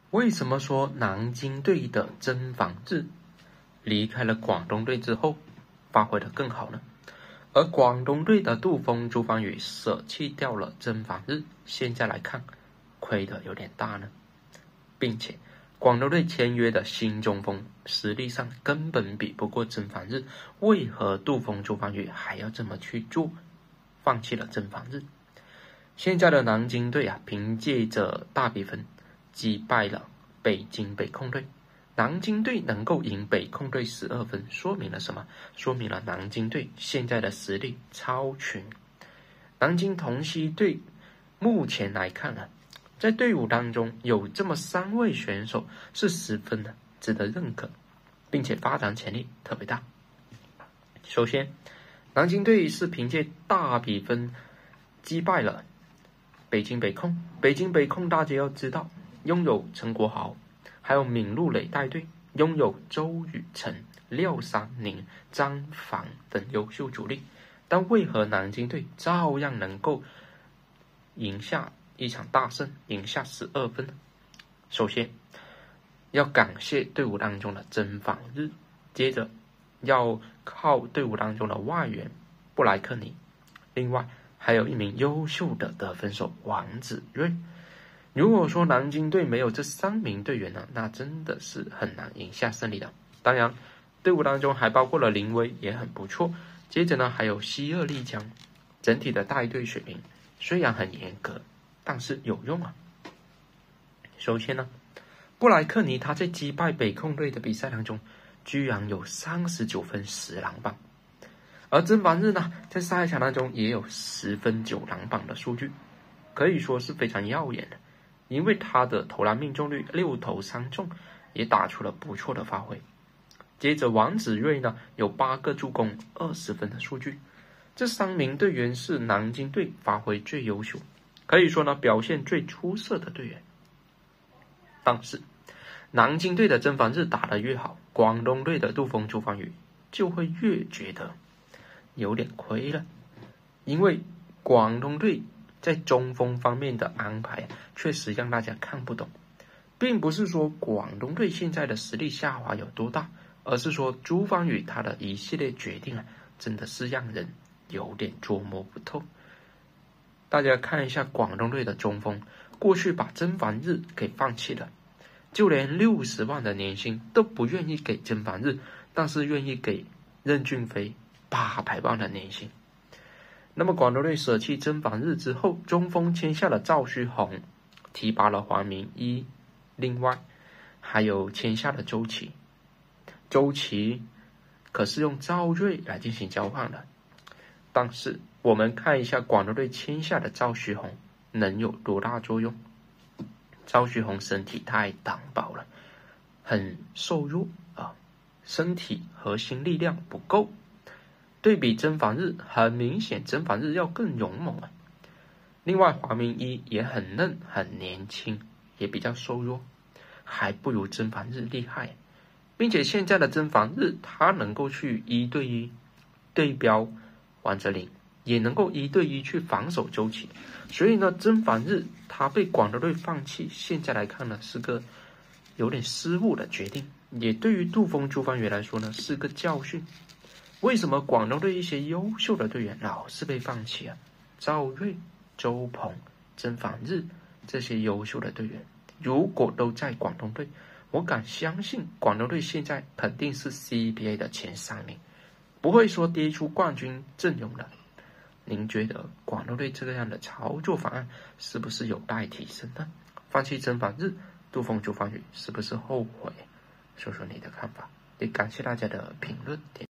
为什么说南京队的曾防日离开了广东队之后发挥得更好呢？而广东队的杜锋、朱芳雨舍弃掉了曾防日，现在来看亏得有点大呢。并且广东队签约的新中锋实力上根本比不过曾防日，为何杜锋、朱芳雨还要这么去做，放弃了曾防日？现在的南京队凭借着大比分击败了北京北控队。南京队能够赢北控队12分，说明了什么？说明了南京队现在的实力超群。南京同曦队目前来看在队伍当中有这么3位选手是十分的值得认可，并且发展潜力特别大。首先，南京队是凭借大比分击败了北京北控。北京北控大家要知道，拥有陈国豪还有闵路磊带队，拥有周雨辰、廖三宁、张凡等优秀主力，但为何南京队照样能够赢下一场大胜，赢下12分呢？首先要感谢队伍当中的曾防日，接着要靠队伍当中的外援布莱克尼，另外还有一名优秀的得分手王子睿。如果说南京队没有这3名队员呢，那真的是很难赢下胜利的。当然，队伍当中还包括了林威，也很不错。接着呢，还有西二丽江，整体的带队水平虽然很严格，但是有用啊。首先呢，布莱克尼他在击败北控队的比赛当中，居然有39分10篮板，而曾防日呢，在赛场当中也有10分9篮板的数据，可以说是非常耀眼的。因为他的投篮命中率6投3中，也打出了不错的发挥。接着王子睿呢，有8个助攻20分的数据。这3名队员是南京队发挥最优秀，可以说呢表现最出色的队员。但是南京队的曾防日打得越好，广东队的杜锋、朱芳雨就会越觉得有点亏了。因为广东队在中锋方面的安排确实让大家看不懂，并不是说广东队现在的实力下滑有多大，而是说朱芳雨他的一系列决定真的是让人有点捉摸不透。大家看一下广东队的中锋，过去把曾防日给放弃了，就连60万的年薪都不愿意给曾防日，但是愿意给任骏飞800万的年薪。那么广东队舍弃曾防日之后，中锋签下了赵旭宏，提拔了黄明一，另外还有签下了周琦。周琦可是用赵睿来进行交换的，但是我们看一下广东队签下的赵旭宏能有多大作用？赵旭宏身体太单薄了，很瘦弱身体核心力量不够。对比曾防日，很明显曾防日要更勇猛另外黄明一也很嫩很年轻，也比较瘦弱，还不如曾防日厉害。并且现在的曾防日他能够去1对1对标王哲林，也能够1对1去防守周琦，所以呢曾防日他被广东队放弃，现在来看呢是个有点失误的决定，也对于杜锋、朱芳雨来说呢是个教训。为什么广东队一些优秀的队员老是被放弃赵睿、周鹏、曾防日这些优秀的队员，如果都在广东队，我敢相信广东队现在肯定是 CBA 的前3名，不会说跌出冠军阵容的。您觉得广东队这样的操作方案是不是有待提升呢？放弃曾防日、杜锋、朱芳雨是不是后悔？说说你的看法。也感谢大家的评论点。